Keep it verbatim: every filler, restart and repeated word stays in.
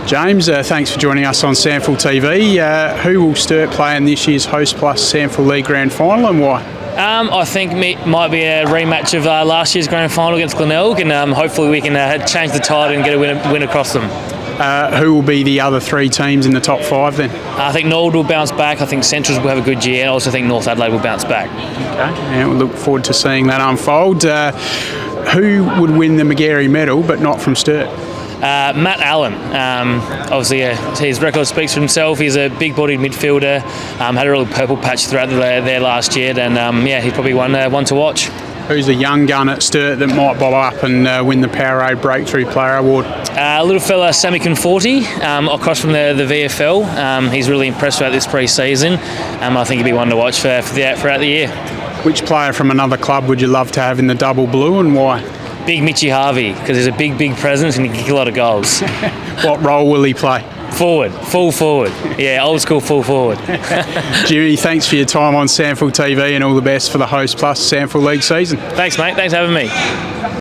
James, uh, thanks for joining us on SANFL T V. Uh, who will Sturt play in this year's Host Plus SANFL League Grand Final and why? Um, I think it might be a rematch of uh, last year's Grand Final against Glenelg, and um, hopefully we can uh, change the tide and get a win, win across them. Uh, who will be the other three teams in the top five then? I think Nord will bounce back. I think Centrals will have a good year. And I also think North Adelaide will bounce back. Okay, yeah, we'll look forward to seeing that unfold. Uh, who would win the Magarey medal, but not from Sturt? Uh, Matt Allen, um, obviously uh, his record speaks for himself. He's a big-bodied midfielder, um, had a real purple patch throughout the, there last year, and um, yeah, he's probably one, uh, one to watch. Who's a young gun at Sturt that might bob up and uh, win the Powerade Breakthrough Player Award? Uh, little fella Sammy Conforti, um, across from the, the V F L. Um, he's really impressed throughout this pre-season. Um, I think he'd be one to watch for, for the, throughout the year. Which player from another club would you love to have in the double blue and why? Big Mitchy Harvey, because he's a big, big presence and he can kick a lot of goals. What role will he play? Forward, full forward. Yeah, old school full forward. Jimmy, thanks for your time on SANFL T V and all the best for the Host Plus SANFL League season. Thanks, mate. Thanks for having me.